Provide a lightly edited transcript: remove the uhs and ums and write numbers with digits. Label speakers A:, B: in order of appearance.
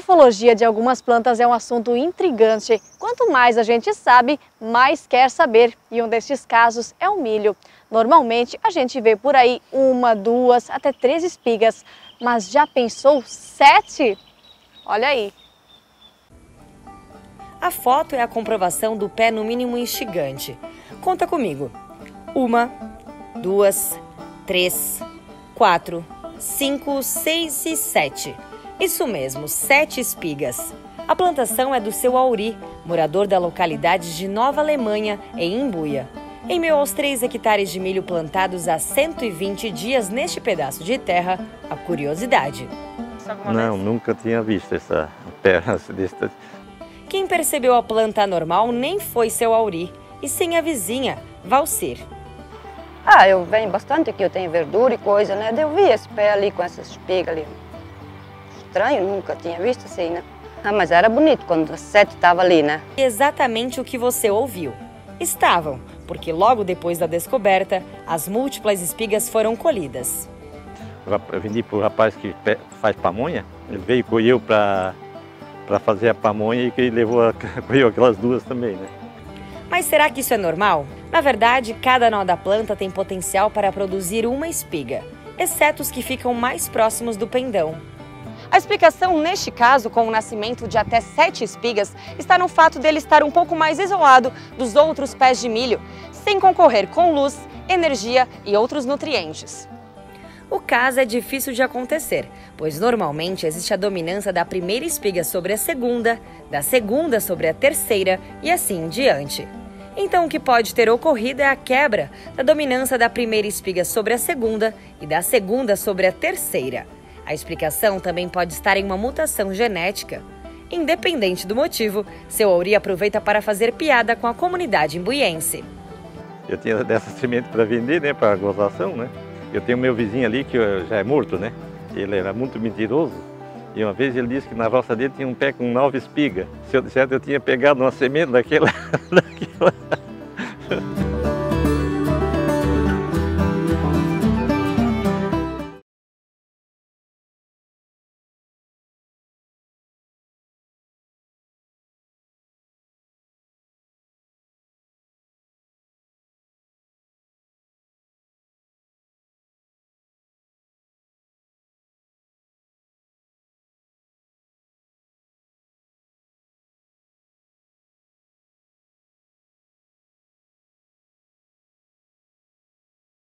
A: morfologia de algumas plantas é um assunto intrigante. Quanto mais a gente sabe, mais quer saber. E um destes casos é o milho. Normalmente a gente vê por aí 1, 2, até 3 espigas. Mas já pensou 7? Olha aí.
B: A foto é a comprovação do pé no mínimo instigante. Conta comigo. 1, 2, 3, 4, 5, 6 e 7. Isso mesmo, 7 espigas. A plantação é do seu Auri, morador da localidade de Nova Alemanha, em Imbuia. Em meio aos 3 hectares de milho plantados há 120 dias neste pedaço de terra, a curiosidade.
C: Não, nunca tinha visto essa terra desse.
B: Quem percebeu a planta anormal nem foi seu Auri, e sim a vizinha, Valcir.
D: Eu venho bastante aqui, eu tenho verdura e coisa, né? Eu vi esse pé ali com essas espigas ali. Estranho, nunca tinha visto assim, né? Mas era bonito quando as 7 estavam ali, né?
B: Exatamente o que você ouviu. Estavam, porque logo depois da descoberta, as múltiplas espigas foram colhidas.
C: Eu vendi para o rapaz que faz pamonha, ele veio e colheu para fazer a pamonha e que ele colheu aquelas 2 também, né?
B: Mas será que isso é normal? Na verdade, cada nó da planta tem potencial para produzir uma espiga, exceto os que ficam mais próximos do pendão. A explicação neste caso, com o nascimento de até 7 espigas, está no fato dele estar um pouco mais isolado dos outros pés de milho, sem concorrer com luz, energia e outros nutrientes. O caso é difícil de acontecer, pois normalmente existe a dominância da primeira espiga sobre a segunda, da segunda sobre a terceira e assim em diante. Então o que pode ter ocorrido é a quebra da dominância da primeira espiga sobre a segunda e da segunda sobre a terceira. A explicação também pode estar em uma mutação genética. Independente do motivo, seu Auri aproveita para fazer piada com a comunidade imbuiense.
C: Eu tinha dessa semente para vender, né, para gozação, né? Eu tenho meu vizinho ali que já é morto, né? Ele era muito mentiroso. E uma vez ele disse que na roça dele tinha um pé com 9 espigas. Se eu dissesse, eu tinha pegado uma semente daquela